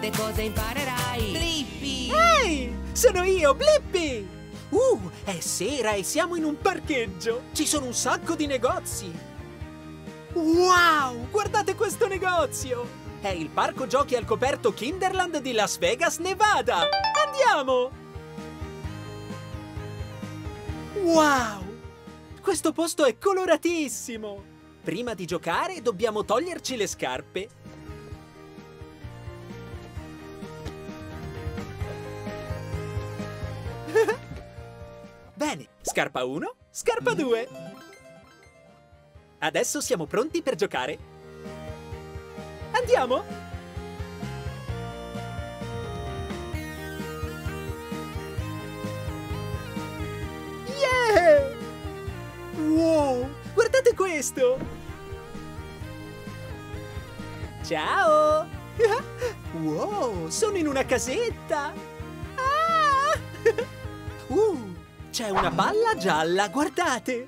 tante cose imparerai. Blippi! Ehi! Sono io, Blippi! È sera e siamo in un parcheggio. Ci sono un sacco di negozi. Wow! Guardate questo negozio! È il parco giochi al coperto Kinderland di Las Vegas, Nevada. Andiamo! Wow! Questo posto è coloratissimo! Prima di giocare dobbiamo toglierci le scarpe. Bene, scarpa 1, scarpa 2. Adesso siamo pronti per giocare. Andiamo! Yeah! Wow! Guardate questo! Ciao! Wow! Sono in una casetta! Ah! C'è una palla gialla, guardate!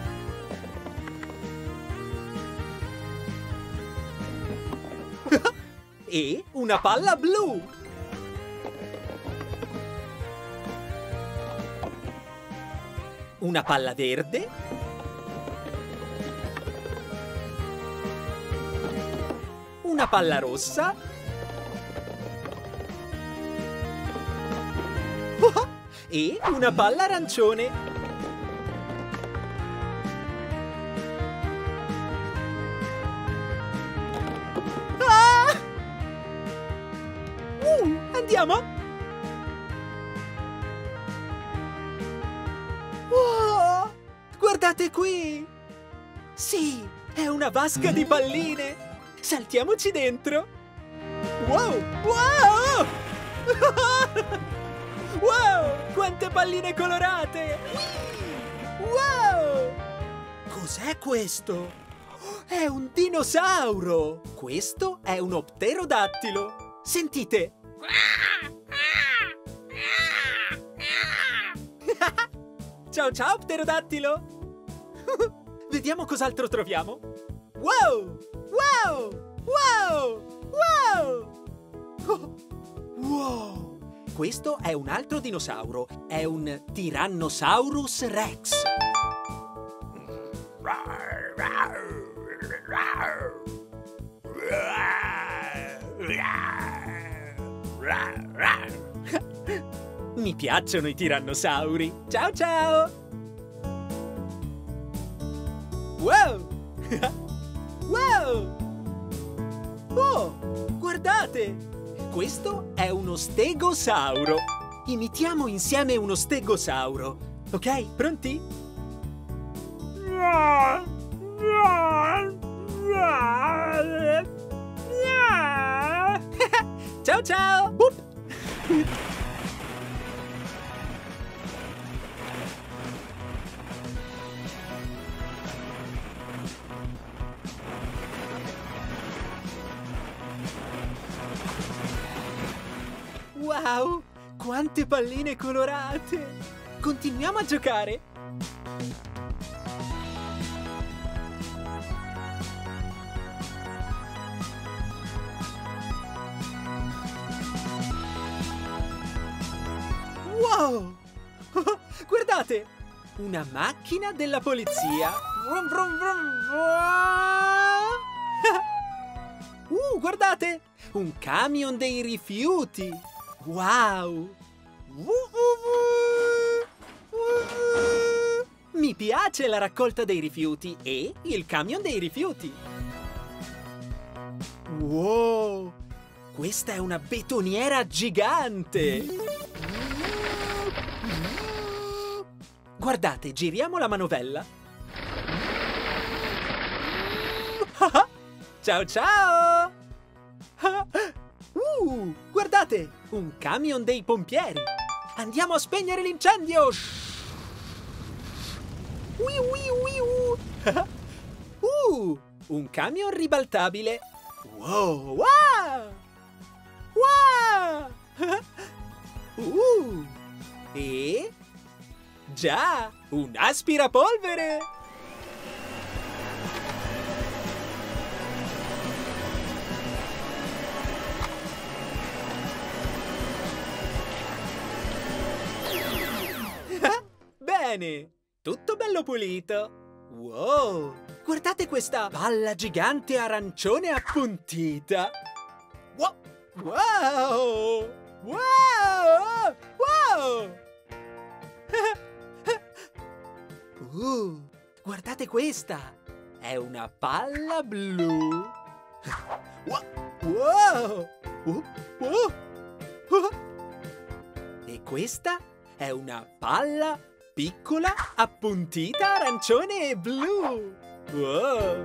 E una palla blu! Una palla verde? Una palla rossa? E una palla arancione. Ah! Andiamo? Wow! Guardate qui! Sì, è una vasca di palline! Saltiamoci dentro! Wow! Wow! Wow! Quante palline colorate! Wow! Cos'è questo? È un dinosauro! Questo è un pterodattilo! Sentite! Ciao ciao, pterodattilo! Vediamo cos'altro troviamo! Wow! Wow! Wow! Wow! Wow! Questo è un altro dinosauro. È un Tyrannosaurus Rex. Mi piacciono i tirannosauri. Ciao ciao! Wow! Wow! Oh, guardate! Questo è uno stegosauro. Imitiamo insieme uno stegosauro. Ok, pronti? Ciao ciao! Boop. Wow! Quante palline colorate! Continuiamo a giocare! Wow! Guardate! Una macchina della polizia! Vrum, vrum, vrum. Guardate! Un camion dei rifiuti! Wow! Mi piace la raccolta dei rifiuti e il camion dei rifiuti! Wow! Questa è una betoniera gigante! Guardate, giriamo la manovella! Ciao ciao! Guardate! Un camion dei pompieri! Andiamo a spegnere l'incendio! Un camion ribaltabile! Wow! Wow! Wow! E... già! Un aspirapolvere! Bene, tutto bello pulito. Wow, guardate questa palla gigante arancione appuntita. Wow, wow, wow, wow. Guardate questa! È una palla blu! Wow! Wow! E questa è una palla piccola, appuntita, arancione e blu! Wow!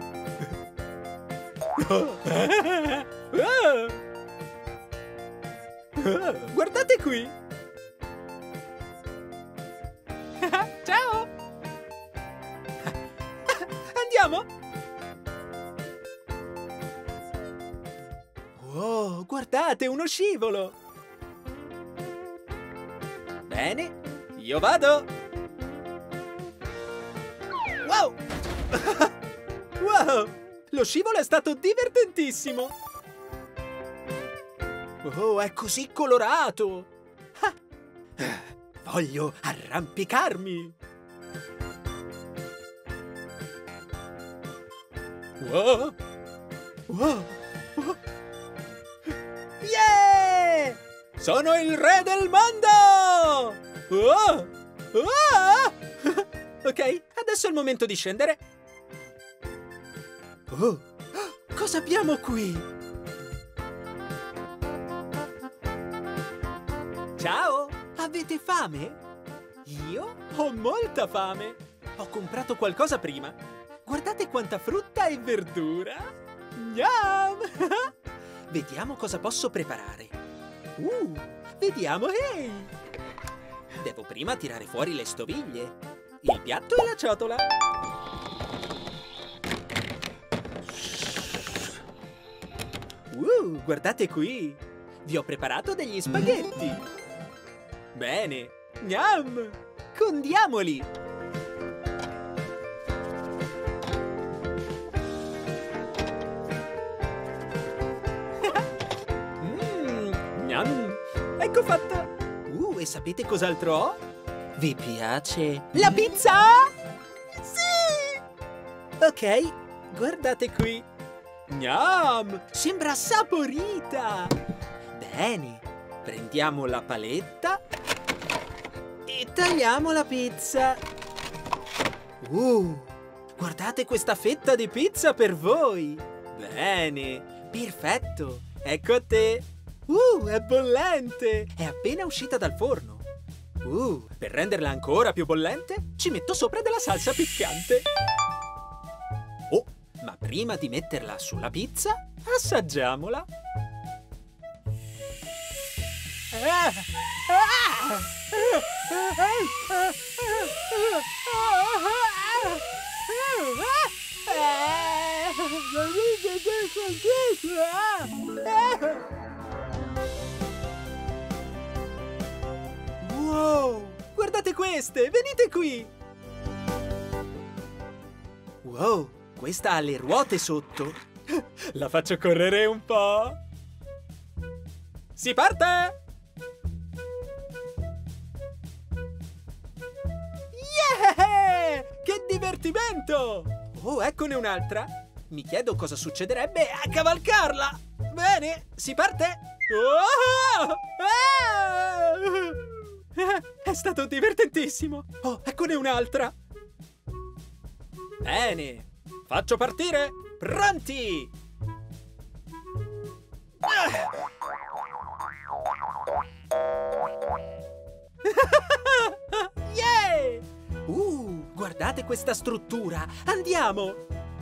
Guardate qui! Ciao! Andiamo? Wow, guardate, uno scivolo! Bene, io vado! Wow! Wow! Lo scivolo è stato divertentissimo! Oh, è così colorato! Voglio arrampicarmi! Wow! Wow! Wow! Yeah! Sono il re del mondo! Oh! Oh! Ok, adesso è il momento di scendere. Oh! Cosa abbiamo qui? Ciao! Avete fame? Io ho molta fame! Ho comprato qualcosa prima. Guardate quanta frutta e verdura! Yum! Vediamo cosa posso preparare. Vediamo, ehi! Devo prima tirare fuori le stoviglie, il piatto e la ciotola. Guardate qui! Vi ho preparato degli spaghetti! Bene! Gnam! Condiamoli! Gnam! Ecco fatta! E sapete cos'altro ho? Vi piace la pizza? Sì! Ok, guardate qui! Gnam! Sembra saporita! Bene, prendiamo la paletta e tagliamo la pizza. Guardate questa fetta di pizza per voi! Bene, perfetto! Ecco a te! È bollente! È appena uscita dal forno! Per renderla ancora più bollente, ci metto sopra della salsa piccante! Ma prima di metterla sulla pizza, assaggiamola! Wow! Guardate queste! Venite qui! Wow! Questa ha le ruote sotto! La faccio correre un po'! Si parte! Yeah! Che divertimento! Eccone un'altra! Mi chiedo cosa succederebbe a cavalcarla! Bene, si parte! È stato divertentissimo! Eccone un'altra! Bene! Faccio partire! Pronti! Yeah! Guardate questa struttura! Andiamo!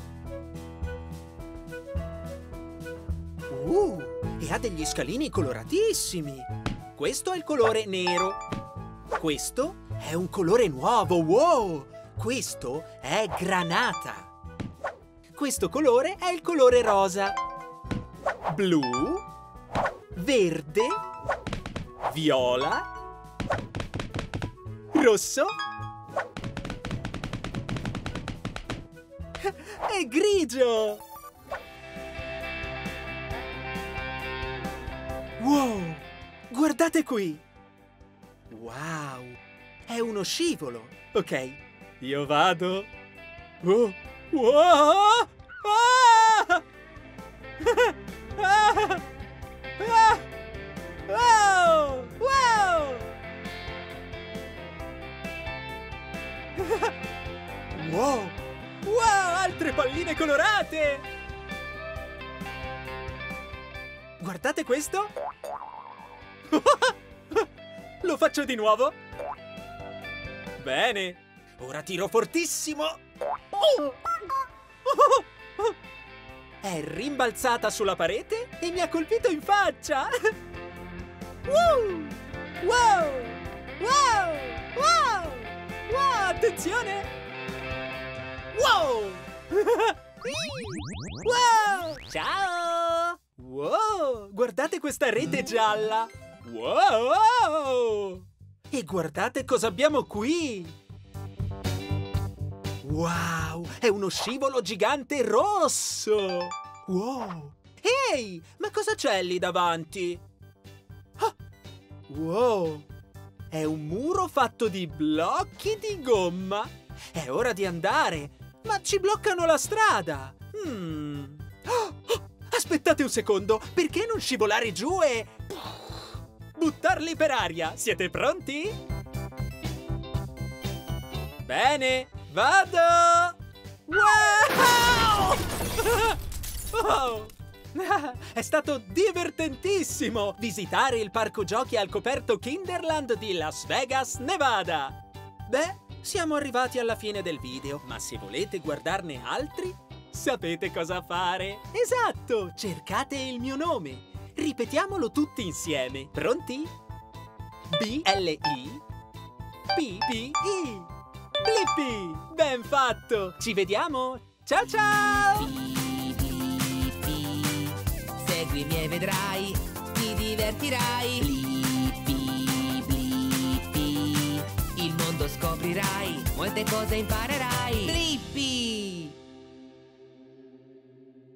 E ha degli scalini coloratissimi! Questo è il colore nero. Questo è un colore nuovo, wow! Questo è granata. Questo colore è il colore rosa. Blu, verde, viola, rosso e grigio. Wow! Guardate qui! Wow! è uno scivolo. Ok, io vado. Oh. Wow! Ah! Ah! Ah! Wow! Wow! Wow! Wow! Altre palline colorate! Guardate questo! Lo faccio di nuovo! Bene! Ora tiro fortissimo! È rimbalzata sulla parete e mi ha colpito in faccia! Wow! Wow! Wow! Wow! Wow! Attenzione! Wow! Wow! Ciao! Wow! Guardate questa rete gialla! Wow! E guardate cosa abbiamo qui! Wow! È uno scivolo gigante rosso! Wow! Ehi! Ma cosa c'è lì davanti? Ah! Wow! È un muro fatto di blocchi di gomma! È ora di andare! Ma ci bloccano la strada! Oh! Aspettate un secondo! Perché non scivolare giù e... buttarli per aria? Siete pronti? Bene! Vado! Wow! Oh! È stato divertentissimo visitare il parco giochi al coperto Kinderland di Las Vegas, Nevada! Beh, siamo arrivati alla fine del video, ma se volete guardarne altri, sapete cosa fare! Esatto! Cercate il mio nome! Ripetiamolo tutti insieme! Pronti? B-L-I P-P-I Blippi! Ben fatto! Ci vediamo! Ciao ciao! Seguimi e vedrai, ti divertirai. Blippi, blippi, il mondo scoprirai, molte cose imparerai. Blippi!